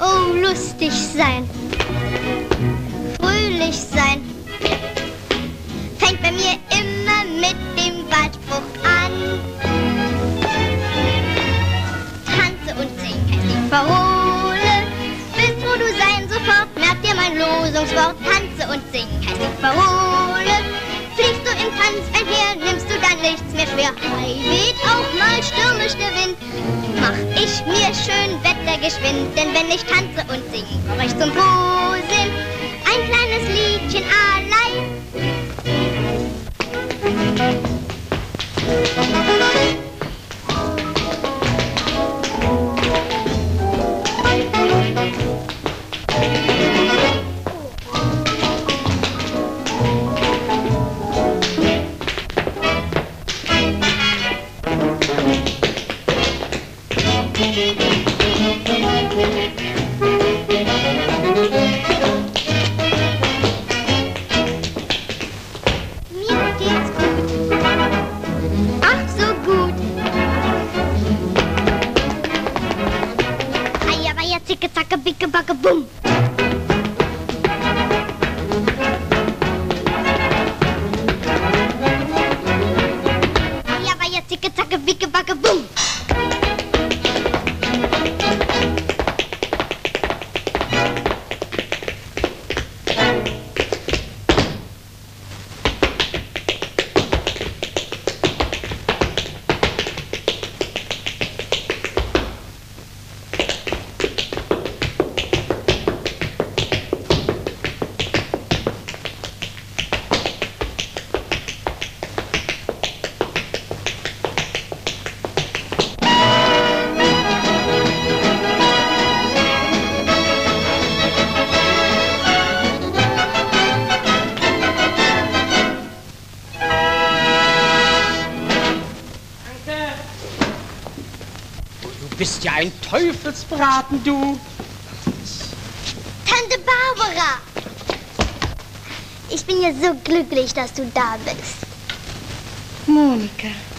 Oh, lustig sein, fröhlich sein, fängt bei mir immer mit dem Wahlspruch an. Tanze und sing, ich verhole, willst wo du sein sofort, merk dir mein Losungswort. Tanze und sing, ich verhole, fliegst du im Tanz einher, nimmst du dann nichts mehr schwer. Hei, weht auch mal stürmisch der Wind, mach ich mir schön Wetter geschwind, denn wenn ich tanze und sing, brauch ich zum Posen ein kleines Liedchen allein. Bumm. Ja, war jetzt zicke, zacke, wicke, backe, bumm. Du bist ja ein Teufelsbraten, du. Tante Barbara! Ich bin ja so glücklich, dass du da bist. Monika.